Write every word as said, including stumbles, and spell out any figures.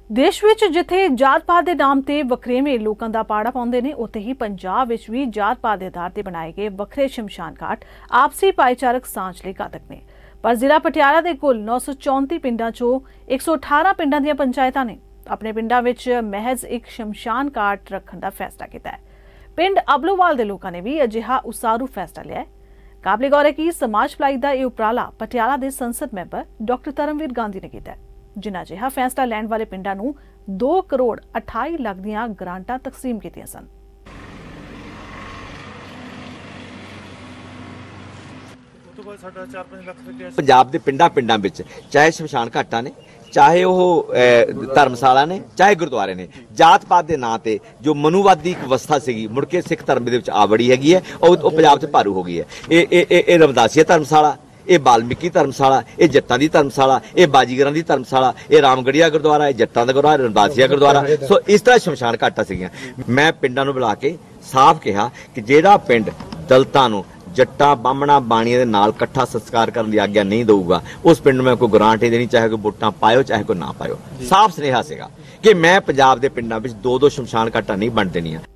देश विच जिथे जात पात के नाम ते वखरेवें लोगों का पाड़ा पाउंदे ने उत्थे ही पंजाब विच भी जात पात के आधार ते बनाए गए वखरे शमशान घाट आपसी भाईचारक सांझ लई घातक ने। पर जिला पटियाला के कुल नौ सौ चौंती पिंडां चों एक सौ अठारह पिंडां दीआं पंचायतां ने अपने पिंडां विच महज एक शमशान घाट रखण दा फैसला कीता है। पिंड अबलोवाल के लोगों ने भी अजिहा उसारू फैसला लिया है। काबले गौर है कि समाज भलाई दा इह उपराला पटियाला के संसद मैंबर डॉक्टर धर्मवीर गांधी ने कीता है, जिन्हां जिहा फैसला लैण वाले पिंडां नूं दो करोड़ अठाई लाख दीआं ग्रांटां तकसीम कीतीआं सन। पंजाब दे पिंडां पिंडां विच चाहे शमशान घाटां ने, चाहे वह धर्मशाला ने, चाहे गुरुद्वारे ने, जात पात के नां ते जो मनुवादी एक अवस्था सी मुड़ के सिख धर्म दे विच आ वड़ी हैगी है और पंजाब च भारू हो गई है। ये ये रमदासिया धर्मशाला, ये वाल्मीकि धर्मशाला, ये जट्टां दी धर्मशाला, ये बाजीगरां दी धर्मशाला, ये रामगढ़िया गुरुद्वारा, ये जट्टां दा गुरुद्वारा, रमदासिया गुरुद्वारा। सो इस तरह शमशान घाटां सीगियां। मैं पिंडां नूं बुला के साफ कहा कि जिहड़ा पिंड दलितां नूं जट्टां बामणा बाणियां दे नाल इकट्ठा संस्कार करने की आग्ञा नहीं दूगा उस पिंड में कोई ग्रांट ही देनी, चाहे कोई वोटां पायो चाहे कोई ना पायो। साफ स्नेहा सीगा कि मैं पंजाब दे पिंडां विच दो दो शमशान घाटां नहीं बण देणीआं।